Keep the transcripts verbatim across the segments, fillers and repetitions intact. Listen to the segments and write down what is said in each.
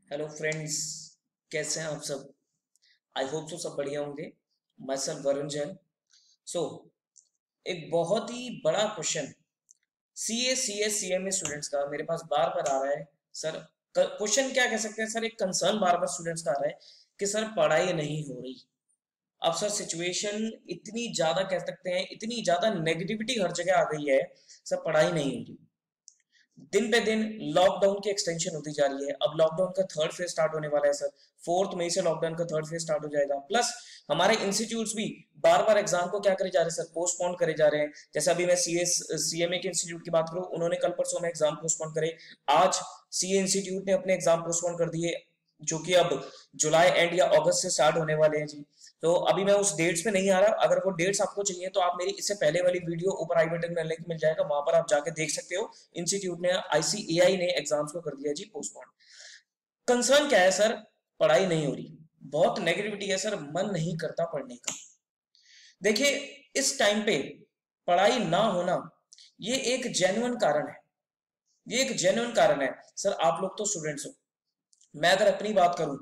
Hello friends, कैसे हैं आप सब। आई होप सो सब बढ़िया होंगे। मैं सर वरुण जैन। सो एक बहुत ही बड़ा question C A C S C M A students का मेरे पास बार बार आ रहा है सर। क्वेश्चन क्या कह सकते हैं सर, एक कंसर्न बार बार स्टूडेंट्स का आ रहा है कि सर पढ़ाई नहीं हो रही। अब सर सिचुएशन इतनी ज्यादा कह सकते हैं, इतनी ज्यादा नेगेटिविटी हर जगह आ गई है, सर पढ़ाई नहीं हो रही। दिन पे दिन लॉकडाउन की एक्सटेंशन होती जा रही है। अब लॉकडाउन का थर्ड फेज स्टार्ट होने वाला है सर। फोर्थ मई से लॉकडाउन का थर्ड फेज स्टार्ट हो जाएगा। प्लस हमारे इंस्टीट्यूट्स भी बार बार एग्जाम को क्या करे जा रहे हैं सर, पोस्टपोन करे जा रहे हैं। जैसे अभी मैं सी एस सी एम ए के इंस्टीट्यूट की बात करूं, उन्होंने कल परसों में एग्जाम पोस्टपोन करे। आज सी ए इंस्टीट्यूट ने अपने एग्जाम पोस्टपोन कर दिए, जो कि अब जुलाई एंड या अगस्त से स्टार्ट होने वाले हैं जी। तो अभी मैं उस डेट्स पे नहीं आ रहा। अगर वो डेट्स आपको चाहिए तो आप मेरी इससे पहले वाली वीडियो ऊपर आई बटन में लिंक मिल जाएगा, वहां पर आप जाके देख सकते हो। इंस्टीट्यूट ने आई सी ए आई ने एग्जाम्स को कर दिया जी पोस्टपोन। कंसर्न क्या है सर, पढ़ाई नहीं हो रही, बहुत नेगेटिविटी है सर, मन नहीं करता पढ़ने का। देखिए, इस टाइम पे पढ़ाई ना होना ये एक जेन्युइन कारण है। ये एक जेन्युइन कारण है सर। आप लोग तो स्टूडेंट्स हो, मैं अगर अपनी बात करूं,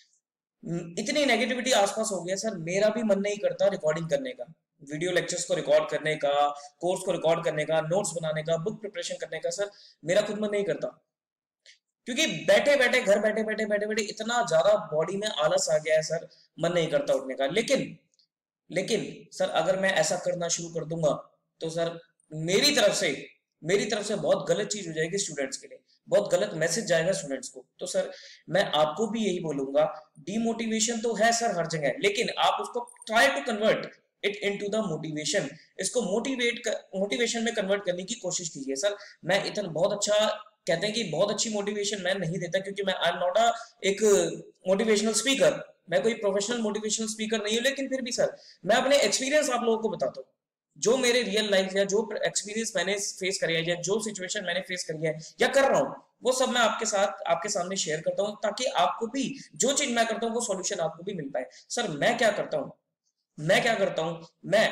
इतनी नेगेटिविटी आसपास हो गया सर, मेरा भी मन नहीं करता रिकॉर्डिंग करने का, वीडियो लेक्चर्स को रिकॉर्ड करने का, कोर्स को रिकॉर्ड करने का, नोट्स बनाने का, बुक प्रिपरेशन करने का। सर मेरा खुद मन नहीं करता, क्योंकि बैठे बैठे घर बैठे बैठे बैठे बैठे इतना ज्यादा बॉडी में आलस आ गया है सर, मन नहीं करता उठने का। लेकिन लेकिन सर अगर मैं ऐसा करना शुरू कर दूंगा तो सर मेरी तरफ से मेरी तरफ से बहुत गलत चीज हो जाएगी स्टूडेंट्स के लिए, बहुत गलत मैसेज जाएगा स्टूडेंट्स को। तो सर मैं आपको भी यही बोलूंगा, डीमोटिवेशन तो है सर हर जगह, लेकिन आप उसको try to convert it into the motivation. इसको मोटिवेट मोटिवेशन में कन्वर्ट करने की कोशिश कीजिए सर। मैं इतना बहुत अच्छा कहते हैं कि बहुत अच्छी मोटिवेशन मैं नहीं देता, क्योंकि मैं आई एम नॉट अ एक मोटिवेशनल स्पीकर, मैं कोई प्रोफेशनल मोटिवेशनल स्पीकर नहीं हूं। लेकिन फिर भी सर मैं अपने एक्सपीरियंस आप लोगों को बताता हूँ, जो मेरे रियल लाइफ या जो एक्सपीरियंस मैंने फेस करी है, या जो सिचुएशन मैंने फेस करी है या कर रहा हूँ, वो सब मैं आपके साथ आपके सामने शेयर करता हूँ, ताकि आपको भी जो चीज मैं करता हूँ वो सॉल्यूशन आपको भी मिल पाए। सर मैं क्या करता हूँ मैं क्या करता हूँ मैं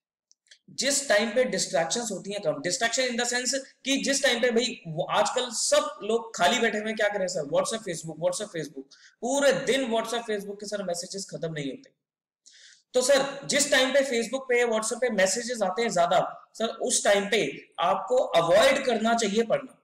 जिस टाइम पे डिस्ट्रैक्शंस होती हैं कम, डिस्ट्रैक्शन इन द सेंस कि जिस टाइम पे भाई आजकल सब लोग खाली बैठे हुए क्या करें sir, WhatsApp Facebook WhatsApp Facebook, पूरे दिन व्हाट्सएप फेसबुक के सर मैसेजेस खत्म नहीं होते। तो सर जिस टाइम पे फेसबुक पे व्हाट्सएप पे मैसेजेस आते हैं ज्यादा, सर उस टाइम पे आपको अवॉइड करना चाहिए पढ़ना।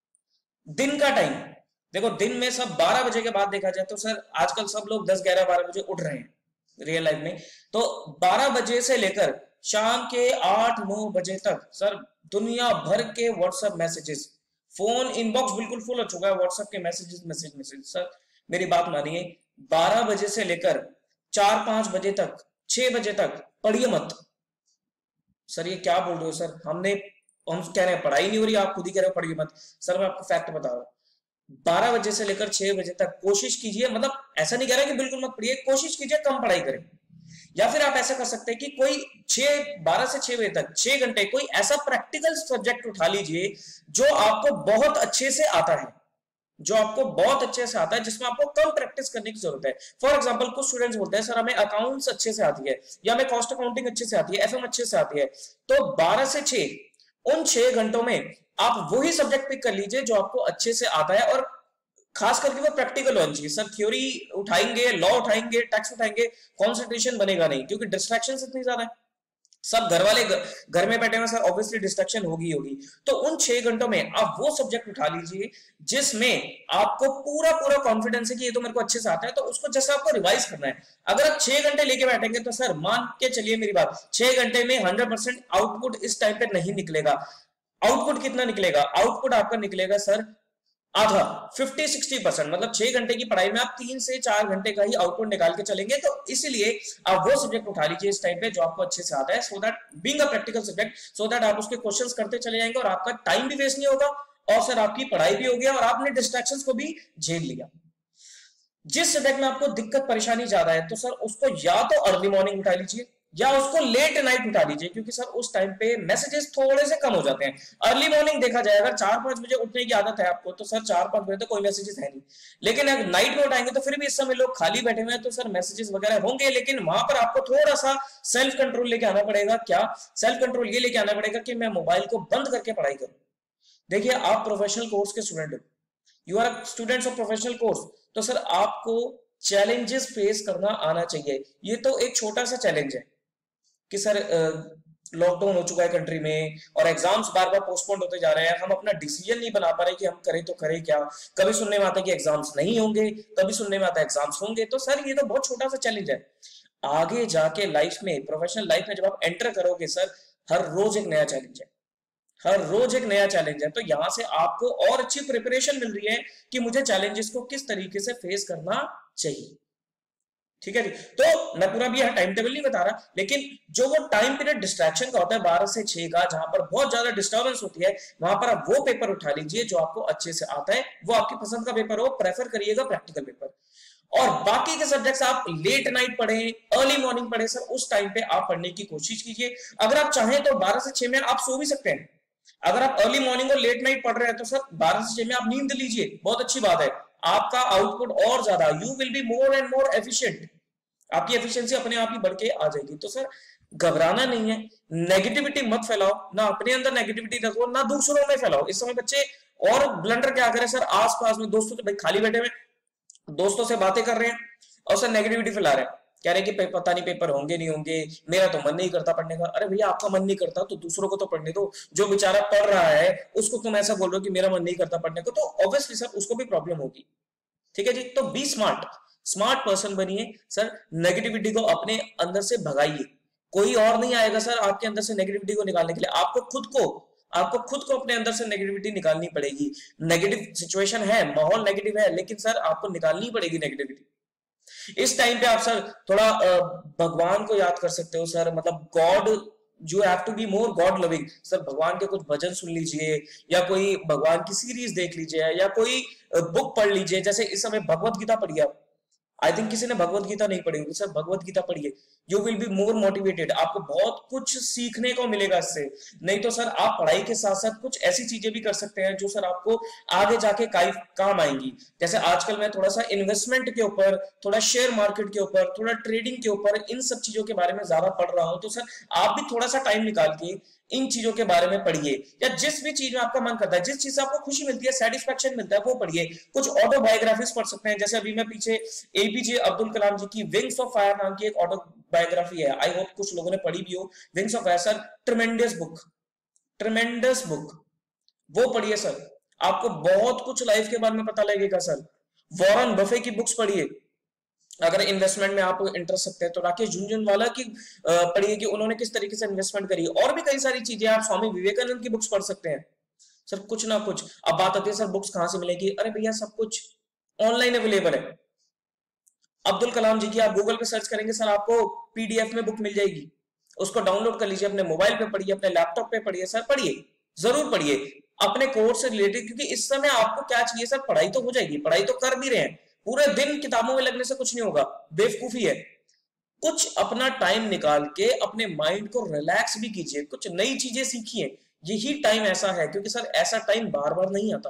दिन का टाइम देखो, दिन में सब बारह बजे के बाद देखा जाए तो सर आजकल सब लोग दस ग्यारह बारह बजे उठ रहे हैं रियल लाइफ में। तो बारह बजे से लेकर शाम के आठ नौ बजे तक सर दुनिया भर के व्हाट्सएप मैसेजेस, फोन इनबॉक्स बिल्कुल फुल हो चुका है व्हाट्सएप के मैसेजेस मैसेज मैसेज। सर मेरी बात मानिए, बारह बजे से लेकर चार पांच बजे तक, छह बजे तक पढ़िए मत। सर ये क्या बोल रहे हो सर, हमने हम कह रहे हैं पढ़ाई नहीं हो रही, आप खुद ही कह रहे हो पढ़िए मत। सर मैं आपको फैक्ट बता रहा हूँ, बारह बजे से लेकर छह बजे तक कोशिश कीजिए, मतलब ऐसा नहीं कह रहा कि बिल्कुल मत पढ़िए, कोशिश कीजिए कम पढ़ाई करें। या फिर आप ऐसा कर सकते हैं कि कोई छह बारह से छह बजे तक छह घंटे कोई ऐसा प्रैक्टिकल सब्जेक्ट उठा लीजिए जो आपको बहुत अच्छे से आता है, जो आपको बहुत अच्छे से आता है, जिसमें आपको कम प्रैक्टिस करने की जरूरत है। फॉर एग्जांपल कुछ स्टूडेंट्स बोलते हैं सर हमें अकाउंट्स अच्छे से आती है, या हमें कॉस्ट अकाउंटिंग अच्छे से आती है, एफएम अच्छे से आती है। तो बारह से छह, उन छह घंटों में आप वही सब्जेक्ट पिक कर लीजिए जो आपको अच्छे से आता है, और खास करके वो प्रैक्टिकल होना चाहिए सर। थ्योरी उठाएंगे, लॉ उठाएंगे, टैक्स उठाएंगे, कॉन्सेंट्रेशन बनेगा नहीं, क्योंकि डिस्ट्रैक्शन इतनी ज्यादा है। सब घर वाले घर में बैठे हुए सर, ऑब्वियसली डिस्ट्रैक्शन होगी होगी। तो उन छह घंटों में आप वो सब्जेक्ट उठा लीजिए जिसमें आपको पूरा पूरा कॉन्फिडेंस है कि ये तो मेरे को अच्छे से आता है, तो उसको जैसे आपको रिवाइज करना है। अगर आप छह घंटे लेके बैठेंगे तो सर मान के चलिए मेरी बात, छह घंटे में हंड्रेड परसेंट आउटपुट इस टाइम पे नहीं निकलेगा। आउटपुट कितना निकलेगा, आउटपुट आपका निकलेगा सर आधा, फिफ्टी सिक्सटी परसेंट। मतलब छह घंटे की पढ़ाई में आप तीन से चार घंटे का ही आउटपुट निकाल के चलेंगे। तो इसीलिए आप वो सब्जेक्ट उठा लीजिए इस टाइम पे जो आपको अच्छे से आता है, so that being a practical subject, so that आप उसके क्वेश्चंस करते चले जाएंगे और आपका टाइम भी वेस्ट नहीं होगा, और सर आपकी पढ़ाई भी होगी और आपने डिस्ट्रैक्शंस को भी झेल लिया। जिस सब्जेक्ट में आपको दिक्कत परेशानी ज्यादा है तो सर उसको या तो अर्ली मॉर्निंग उठा लीजिए या उसको लेट नाइट उठा लीजिए, क्योंकि सर उस टाइम पे मैसेजेस थोड़े से कम हो जाते हैं। अर्ली मॉर्निंग देखा जाए, अगर चार पांच बजे उठने की आदत है आपको तो सर चार पांच बजे तो कोई मैसेजेस है नहीं। लेकिन अगर नाइट में उठाएंगे तो फिर भी इस समय लोग खाली बैठे हुए हैं, तो सर मैसेजेस वगैरह होंगे, लेकिन वहां पर आपको थोड़ा सा सेल्फ कंट्रोल लेके आना पड़ेगा। क्या सेल्फ कंट्रोल ये लेके आना पड़ेगा कि मैं मोबाइल को बंद करके पढ़ाई करूं। देखिए आप प्रोफेशनल कोर्स के स्टूडेंट हो, you are students of professional course, तो सर आपको चैलेंजेस फेस करना आना चाहिए। ये तो एक छोटा सा चैलेंज है कि सर लॉकडाउन हो चुका है कंट्री में और एग्जाम्स बार बार पोस्टपोन होते जा रहे हैं, हम अपना डिसीजन नहीं बना पा रहे कि हम करें तो करें क्या। कभी सुनने में आता है कि एग्जाम्स नहीं होंगे, कभी सुनने में आता है एग्जाम्स होंगे। तो सर ये तो बहुत छोटा सा चैलेंज है। आगे जाके लाइफ में, प्रोफेशनल लाइफ में जब आप एंटर करोगे सर, हर रोज एक नया चैलेंज है, हर रोज एक नया चैलेंज है। तो यहां से आपको और अच्छी प्रिपरेशन मिल रही है कि मुझे चैलेंजेस को किस तरीके से फेस करना चाहिए। ठीक है जी। तो मैं पूरा भी यह टाइम टेबल नहीं बता रहा, लेकिन जो वो टाइम पीरियड डिस्ट्रैक्शन का होता है बारह से छह का, जहां पर बहुत ज्यादा डिस्टर्बेंस होती है, वहां पर आप वो पेपर उठा लीजिए जो आपको अच्छे से आता है, वो आपकी पसंद का पेपर हो, प्रेफर करिएगा प्रैक्टिकल पेपर। और बाकी के सब्जेक्ट्स आप लेट नाइट पढ़ें, अर्ली मॉर्निंग पढ़ें सर, उस टाइम पे आप पढ़ने की कोशिश कीजिए। अगर आप चाहें तो बारह से छह में आप सो भी सकते हैं। अगर आप अर्ली मॉर्निंग और लेट नाइट पढ़ रहे हैं तो सर बारह से छह में आप नींद लीजिए, बहुत अच्छी बात है। आपका आउटपुट और ज्यादा, you will be more and more efficient, आपकी एफिशिएंसी अपने आप ही बढ़ के आ जाएगी। तो सर घबराना नहीं है, नेगेटिविटी मत फैलाओ, ना अपने अंदर नेगेटिविटी रखो, ना दूसरों में फैलाओ। इस समय बच्चे और ब्लंडर क्या करें सर, आसपास में दोस्तों, तो भाई खाली बैठे हुए दोस्तों से बातें कर रहे हैं और सर नेगेटिविटी फैला रहे हैं, कह रहे हैं कि पता नहीं पेपर होंगे नहीं होंगे, मेरा तो मन नहीं करता पढ़ने का। अरे भैया आपका मन नहीं करता तो दूसरों को तो पढ़ने दो, जो बेचारा पढ़ रहा है उसको तुम ऐसा बोल रहे हो कि मेरा मन नहीं करता पढ़ने को, तो ऑब्वियसली सर उसको भी प्रॉब्लम होगी। ठीक है जी। तो बी स्मार्ट, स्मार्ट पर्सन बनिए सर, नेगेटिविटी को अपने अंदर से भगाइए। कोई और नहीं आएगा सर आपके अंदर से नेगेटिविटी को निकालने के लिए, आपको खुद को आपको खुद को अपने अंदर से नेगेटिविटी निकालनी पड़ेगी। नेगेटिव सिचुएशन है, माहौल नेगेटिव है, लेकिन सर आपको निकालनी पड़ेगी नेगेटिविटी। इस टाइम पे आप सर थोड़ा भगवान को याद कर सकते हो सर, मतलब God, you have to be more God loving sir. भगवान के कुछ भजन सुन लीजिए, या कोई भगवान की सीरीज देख लीजिए, या कोई बुक पढ़ लीजिए। जैसे इस समय भगवत गीता पढ़िए आप, आई थिंक किसी ने भगवत गीता नहीं पढ़ी होगी सर, भगवत गीता पढ़िए, you will be more motivated, आपको बहुत कुछ सीखने को मिलेगा इससे। नहीं तो सर आप पढ़ाई के साथ साथ कुछ ऐसी चीजें भी कर सकते हैं जो सर आपको आगे जाके काम आएंगी। जैसे आजकल मैं थोड़ा सा इन्वेस्टमेंट के ऊपर, थोड़ा शेयर मार्केट के ऊपर, थोड़ा ट्रेडिंग के ऊपर, इन सब चीजों के बारे में ज्यादा पढ़ रहा हूं। तो सर आप भी थोड़ा सा टाइम निकाल के इन चीजों के बारे में पढ़िए, या जिस भी चीज में आपका मन करता है, जिस चीज से आपको खुशी मिलती है, सेटिस्फेक्शन मिलता है, वो पढ़िए। कुछ ऑटोबायोग्राफीज पढ़ सकते हैं, जैसे अभी मैं पीछे एपीजे अब्दुल कलाम जी की विंग्स ऑफ फायर नाम की एक ऑटोबायोग्राफी है, आई होप कुछ लोगों ने पढ़ी भी हो। Wings of Fire sir tremendous book, tremendous book, वो पढ़िए सर, आपको बहुत कुछ लाइफ के बारे में पता लगेगा सर। वॉरेन बफे की बुक्स पढ़िए, अगर इन्वेस्टमेंट में आप इंटरेस्ट रखते हैं तो। राकेश झुनझुनवाला की पढ़िए कि उन्होंने किस तरीके से इन्वेस्टमेंट करी, और भी कई सारी चीजें। आप स्वामी विवेकानंद की बुक्स पढ़ सकते हैं सर, कुछ ना कुछ। अब बात आती है सर बुक्स कहां से मिलेगी, अरे भैया सब कुछ ऑनलाइन अवेलेबल है। अब्दुल कलाम जी की आप गूगल पे सर्च करेंगे सर, आपको पीडीएफ में बुक मिल जाएगी, उसको डाउनलोड कर लीजिए, अपने मोबाइल पे पढ़िए, अपने लैपटॉप पे पढ़िए सर, पढ़िए, जरूर पढ़िए अपने कोर्स से रिलेटेड। क्योंकि इस समय आपको क्या चाहिए सर, पढ़ाई तो हो जाएगी, पढ़ाई तो कर भी रहे हैं, पूरे दिन किताबों में लगने से कुछ नहीं होगा, बेवकूफी है। कुछ अपना टाइम निकाल के अपने माइंड को रिलैक्स भी कीजिए, कुछ नई चीजें सीखिए। यही टाइम ऐसा है, क्योंकि सर ऐसा टाइम बार बार नहीं आता।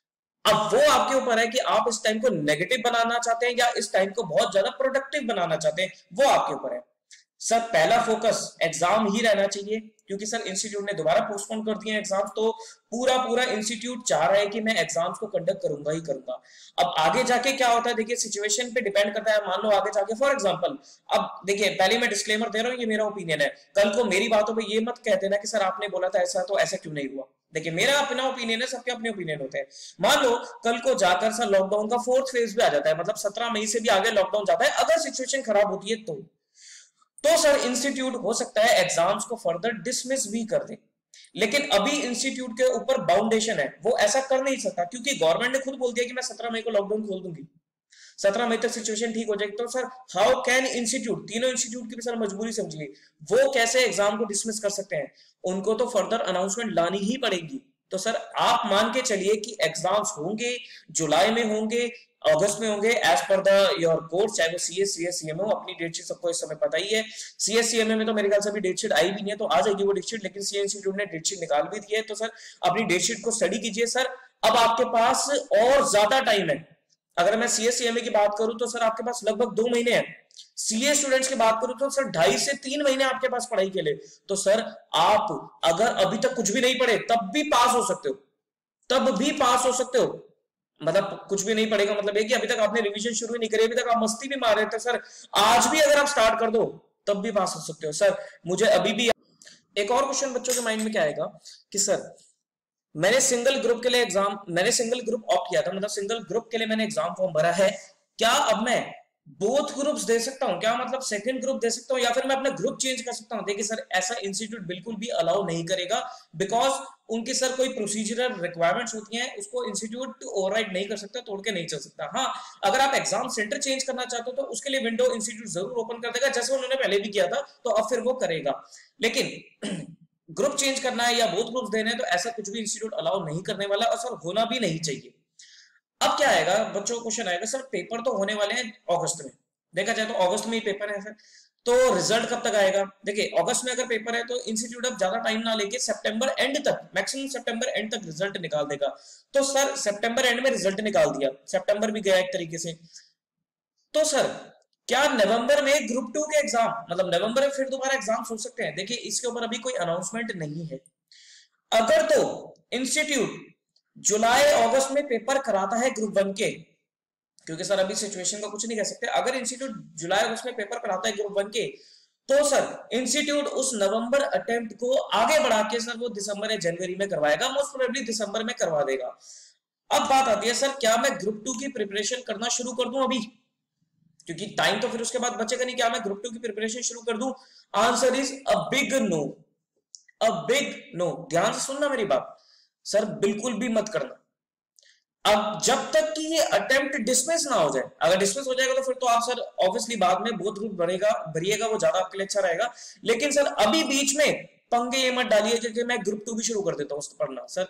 अब वो आपके ऊपर है कि आप इस टाइम को नेगेटिव बनाना चाहते हैं या इस टाइम को बहुत ज्यादा प्रोडक्टिव बनाना चाहते हैं, वो आपके ऊपर है। सर पहला फोकस एग्जाम ही रहना चाहिए, क्योंकि सर इंस्टीट्यूट ने दोबारा पोस्टपोन कर दिए एग्जाम्स, तो पूरा पूरा इंस्टीट्यूट चाह रहा है कि मैं एग्जाम्स को कंडक्ट करूंगा ही करूंगा। अब आगे जाके क्या होता है, देखिए सिचुएशन पे डिपेंड करता है। मान लो आगे जाके फॉर एग्जांपल, अब देखिए पहले मैं डिस्क्लेमर दे रहा हूँ, ये मेरा ओपिनियन है, कल को मेरी बातों पे ये मत कह देना कि सर आपने बोला था ऐसा, तो ऐसा क्यों नहीं हुआ। देखिए मेरा अपना ओपिनियन है, सबके अपने ओपिनियन होते हैं। मान लो कल को जाकर सर लॉकडाउन का फोर्थ फेज भी आ जाता है, मतलब सत्रह मई से भी आगे लॉकडाउन जाता है, अगर सिचुएशन खराब होती है तो तो सर इंस्टीट्यूट हो सकता है एग्जाम्स को फर्दर डिसमिस भी कर दे। लेकिन अभी इंस्टीट्यूट के ऊपर बाउंडेशन है, वो ऐसा कर नहीं सकता, क्योंकि गवर्नमेंट ने खुद बोल दिया कि मैं सत्रह मई को लॉकडाउन खोल दूंगी, सत्रह मई तक सिचुएशन ठीक हो जाएगी। तो सर हाउ कैन इंस्टीट्यूट, तीनों इंस्टीट्यूट की भी सर मजबूरी समझिए, वो कैसे एग्जाम को डिसमिस कर सकते हैं, उनको तो फर्दर अनाउंसमेंट लानी ही पड़ेगी। तो सर आप मान के चलिए कि एग्जाम्स होंगे, जुलाई में होंगे, अगस्त में होंगे, as per the your course, चाहे वो सीएस सीएस सीएमए हो। अपनी डेट शीट सबको इस समय पता ही है, सीएस सीएमए में तो मेरे ख्याल से अभी डेट शीट आई भी नहीं है, तो आ जाएगी वो डेट शीट, लेकिन सीए इंस्टीट्यूट ने डेट शीट निकाल भी दी है। तो सर अपनी डेट शीट को स्टडी कीजिए सर, अब आपके पास और ज्यादा टाइम है। अगर मैं सीएस सीएमए की बात करूं तो सर आपके पास लगभग दो महीने हैं, सीए स्टूडेंट्स की बात करूं तो सर ढाई से तीन महीने आपके पास पढ़ाई के लिए। तो सर आप अगर अभी तक कुछ भी नहीं पढ़े तब भी पास हो सकते हो, तब भी पास हो सकते हो। मतलब कुछ भी नहीं पड़ेगा, मतलब है कि अभी तक आपने रिवीजन शुरू ही नहीं करी, अभी तक आप मस्ती भी मार रहे थे सर, आज भी अगर आप स्टार्ट कर दो तब भी पास हो सकते हो सर। मुझे अभी भी एक और क्वेश्चन बच्चों के माइंड में क्या आएगा कि सर मैंने सिंगल ग्रुप के लिए एग्जाम मैंने सिंगल ग्रुप ऑप्ट किया था, मतलब सिंगल ग्रुप के लिए मैंने एग्जाम फॉर्म भरा है, क्या अब मैं बोथ ग्रुप्स दे सकता हूं? क्या मतलब सेकंड ग्रुप दे सकता हूं या फिर मैं अपना ग्रुप चेंज कर सकता हूं? देखिए सर, ऐसा इंस्टीट्यूट बिल्कुल भी अलाउ नहीं करेगा, बिकॉज उनकी सर कोई प्रोसीजरल रिक्वायरमेंट्स होती हैं, उसको इंस्टीट्यूट ओवरराइड नहीं कर सकता, तोड़ के नहीं चल सकता। हाँ, अगर आप एग्जाम सेंटर चेंज करना चाहते हो तो उसके लिए विंडो इंस्टीट्यूट जरूर ओपन कर देगा, जैसे उन्होंने पहले भी किया था, तो अब फिर वो करेगा। लेकिन ग्रुप चेंज करना है या बोथ ग्रुप्स देने हैं तो ऐसा कुछ भी इंस्टीट्यूट अलाउ नहीं करने वाला, और सर होना भी नहीं चाहिए। अब क्या आएगा बच्चों को क्वेश्चन आएगा, सर पेपर तो होने वाले हैं अगस्त में, देखा जाए तो अगस्त में ही पेपर है सर, तो रिजल्ट कब तक आएगा? देखिए अगस्त में अगर पेपर है तो इंस्टीट्यूट अब ज्यादा टाइम ना लेके सितंबर एंड तक, मैक्सिमम सितंबर एंड तक रिजल्ट निकाल देगा। तो सर सितंबर एंड में रिजल्ट निकाल दिया, सितंबर भी गया एक तरीके से, तो सर क्या नवंबर में ग्रुप टू के एग्जाम, मतलब नवंबर में फिर दोबारा एग्जाम हो सकते हैं? देखिए इसके ऊपर अभी कोई अनाउंसमेंट नहीं है। अगर तो इंस्टीट्यूट जुलाई अगस्त में पेपर कराता है ग्रुप वन के, क्योंकि सर अभी सिचुएशन का कुछ नहीं कह सकते, अगर इंस्टीट्यूट जुलाई अगस्त में पेपर कराता है ग्रुप वन के, तो सर इंस्टीट्यूट उस नवंबर अटेम्प्ट को आगे बढ़ा के सर वो दिसंबर या जनवरी में करवाएगा, मोस्ट प्रोबेबली दिसंबर में करवा देगा। अब बात आती है सर क्या मैं ग्रुप टू की प्रिपरेशन करना शुरू कर दूं अभी, क्योंकि टाइम तो फिर उसके बाद बचेगा नहीं, क्या मैं ग्रुप टू की प्रिपरेशन शुरू कर दूं? Answer is a big no, a big no. ध्यान से सुनना मेरी बात सर, बिल्कुल भी मत करना। अब जब तक कि ये अटेम्प्ट डिसमिस ना हो जाए, अगर डिसमिस हो जाएगा तो फिर तो आप सर ऑब्वियसली बाद में बहुत ग्रुप बढ़ेगा भरिएगा, वो ज्यादा आपके लिए अच्छा रहेगा। लेकिन सर अभी बीच में पंगे ये मत डालिए कि मैं ग्रुप टू भी शुरू कर देता हूँ पढ़ना, सर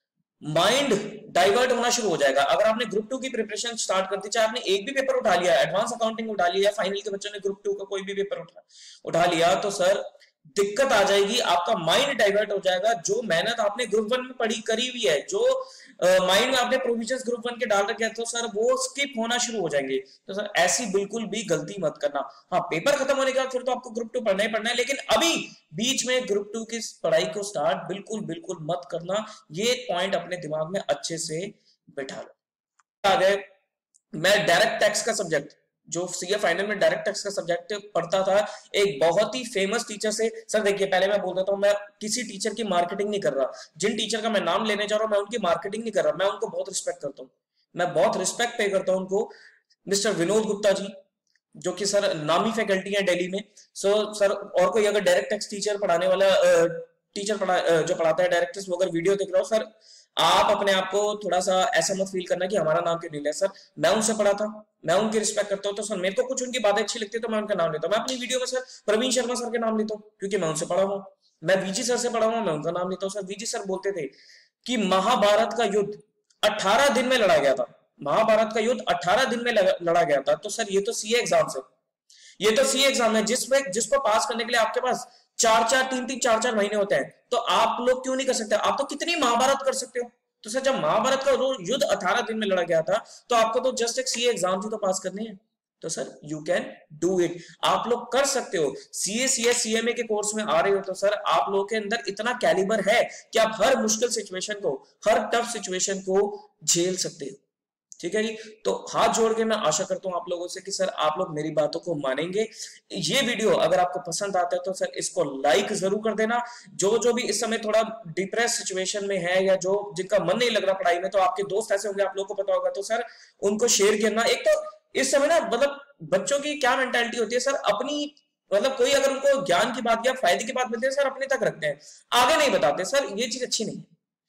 माइंड डाइवर्ट होना शुरू हो जाएगा। अगर आपने ग्रुप टू की प्रिपरेशन स्टार्ट कर दी, चाहे आपने एक भी पेपर उठा लिया, एडवांस अकाउंटिंग उठा लिया, फाइनल के बच्चों ने ग्रुप टू का कोई भी पेपर उठा उठा लिया, तो सर दिक्कत आ जाएगी, आपका माइंड डाइवर्ट हो जाएगा। जो मेहनत आपने ग्रुप वन में पढ़ी करी हुई है, जो माइंड में आपने प्रोविजंस ग्रुप वन के डाल रखे हैं, तो सर वो स्किप होना शुरू हो जाएंगे। तो सर ऐसी बिल्कुल भी गलती मत करना। हाँ, पेपर खत्म होने के बाद फिर तो आपको ग्रुप टू पढ़ना ही पढ़ना है, लेकिन अभी बीच में ग्रुप टू की पढ़ाई को स्टार्ट बिल्कुल बिल्कुल मत करना। ये पॉइंट अपने दिमाग में अच्छे से बिठा लो। आ गए, मैं डायरेक्ट टैक्स का सब्जेक्ट, जो सीए फाइनल में डायरेक्ट टैक्स का सब्जेक्ट पढ़ता था, एक बहुत ही फेमस टीचर से। सर देखिए पहले मैं बोल देता हूँ, मैं किसी टीचर की मार्केटिंग नहीं कर रहा, जिन टीचर का मैं नाम लेने जा रहा हूँ मैं उनकी मार्केटिंग नहीं कर रहा, मैं उनको बहुत रिस्पेक्ट करता हूँ, मैं बहुत रिस्पेक्ट पे करता हूँ उनको। मिस्टर विनोद गुप्ता जी, जो कि सर नामी फैकल्टी है दिल्ली में। सो सर और कोई अगर डायरेक्ट टैक्स टीचर पढ़ाने वाला टीचर पढ़ा जो पढ़ाता है डायरेक्ट टैक्स, वो अगर वीडियो देख रहा हो, सर आप अपने आप को थोड़ा सा ऐसा मत फील करना कि हमारा नाम क्यों नहीं लिया। सर मैं उनसे पढ़ा था, मैं उनकी रिस्पेक्ट करता हूँ, तो सर मेरे को कुछ उनकी बातें अच्छी लगती है तो मैं उनका नाम लेता हूँ। मैं अपनी वीडियो में सर प्रवीण शर्मा सर के नाम लेता हूँ क्योंकि मैं उनसे पढ़ा हूँ। मैं वीजी सर से पढ़ा हूँ, मैं उनका नाम लेता हूँ। सर वीजी सर बोलते थे कि महाभारत का युद्ध अठारह दिन में लड़ा गया था, महाभारत का युद्ध अठारह दिन में लड़ा गया था। तो सर ये तो सीए एग्जाम से ये तो सी एग्जाम है जिसमें जिसको पास करने के लिए आपके पास चार चार तीन तीन चार चार महीने होते हैं, तो आप लोग क्यों नहीं कर सकते? आप तो कितनी महाभारत कर सकते हो। तो सर जब महाभारत का युद्ध अठारह दिन में लड़ा गया था, तो आपको तो जस्ट एक सीए एग्जाम थी तो पास करनी है। तो sir you can do it, आप लोग कर सकते हो। सीए सीएस सीएमए के कोर्स में आ रहे हो तो सर आप लोगों के अंदर इतना कैलिबर है कि आप हर मुश्किल सिचुएशन को, हर टफ सिचुएशन को झेल सकते हो। ठीक है जी, तो हाथ जोड़ के मैं आशा करता हूं आप लोगों से कि सर आप लोग मेरी बातों को मानेंगे। ये वीडियो अगर आपको पसंद आता है तो सर इसको लाइक जरूर कर देना। जो जो भी इस समय थोड़ा डिप्रेस सिचुएशन में है या जो जिनका मन नहीं लग रहा पढ़ाई में, तो आपके दोस्त ऐसे होंगे, आप लोगों को पता होगा, तो सर उनको शेयर करना। एक तो इस समय ना मतलब बच्चों की क्या मेंटालिटी होती है सर, अपनी मतलब कोई अगर उनको ज्ञान की बात या फायदे की बात मिलती है सर अपने तक रखते हैं, आगे नहीं बताते। सर ये चीज अच्छी नहीं है।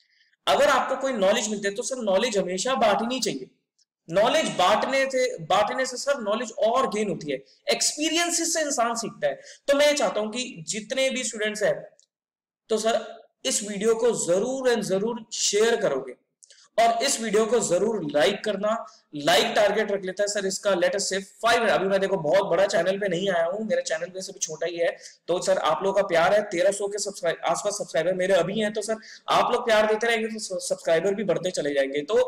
अगर आपको कोई नॉलेज मिलती है तो सर नॉलेज हमेशा बांटनी चाहिए। नॉलेज बांटने से बांटने से सर नॉलेज और गेन होती है, एक्सपीरियंसेस से इंसान सीखता है। तो मैं चाहता हूं कि जितने भी स्टूडेंट्स हैं तो सर इस वीडियो को जरूर एंड जरूर शेयर करोगे और इस वीडियो को जरूर लाइक करना। लाइक टारगेट रख लेता है सर इसका, लेट अस से फाइव। अभी मैं देखो बहुत बड़ा चैनल पे नहीं आया हूं, मेरा चैनल वैसे भी छोटा ही है, तो सर आप लोगों का प्यार है, तेरह सौ के सब्सक्राइब आसपास सब्सक्राइबर मेरे अभी हैं, तो सर आप लोग प्यार देते रहेंगे तो सब्सक्राइबर भी बढ़ते चले जाएंगे। तो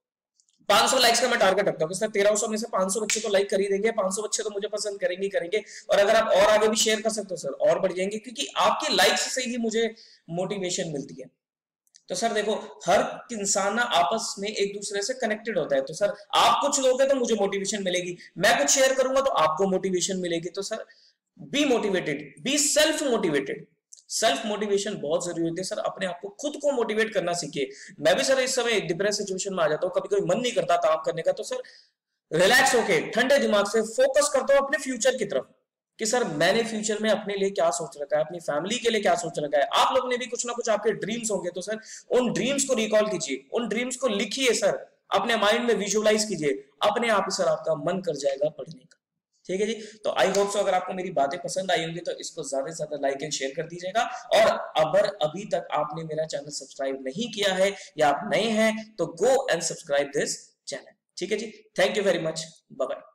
पाँच सौ लाइक्स का मैं टारगेट रखता हूँ, सर तेरह सौ में से पाँच सौ बच्चे तो लाइक कर ही देंगे, पाँच सौ बच्चे तो मुझे पसंद करेंगे करेंगे और अगर आप और आगे भी शेयर कर सकते हो सर और बढ़ जाएंगे, क्योंकि आपके लाइक्स से ही मुझे मोटिवेशन मिलती है। तो सर देखो, हर इंसान ना आपस में एक दूसरे से कनेक्टेड होता है। तो सर आप कुछ लोगे तो मुझे मोटिवेशन मिलेगी, मैं कुछ शेयर करूंगा तो आपको मोटिवेशन मिलेगी। तो sir be motivated, be self motivated. Self motivation बहुत जरूरी होती है सर, अपने आप को खुद को मोटिवेट करना सीखिए। मैं भी सर इस समय डिप्रेस सिचुएशन में आ जाता हूँ, कभी कभी मन नहीं करता काम करने का, तो सर रिलैक्स होके ठंडे दिमाग से फोकस करता हूं अपने फ्यूचर की तरफ कि सर मैंने फ्यूचर में अपने लिए क्या सोच रखा है, अपनी फैमिली के लिए क्या सोच रखा है। आप लोगों ने भी कुछ ना कुछ आपके ड्रीम्स होंगे, तो सर उन ड्रीम्स को रिकॉल कीजिए, उन ड्रीम्स को लिखिए सर, अपने माइंड में विजुअलाइज कीजिए, अपने आप ही सर आपका मन कर जाएगा पढ़ने का। ठीक है जी। तो आई होप सो अगर आपको मेरी बातें पसंद आई होंगी तो इसको ज्यादा से ज्यादा लाइक एंड शेयर कर दीजिएगा। और अगर अभी तक आपने मेरा चैनल सब्सक्राइब नहीं किया है या आप नए हैं तो go and subscribe this channel. ठीक है जी, thank you very much, bye bye.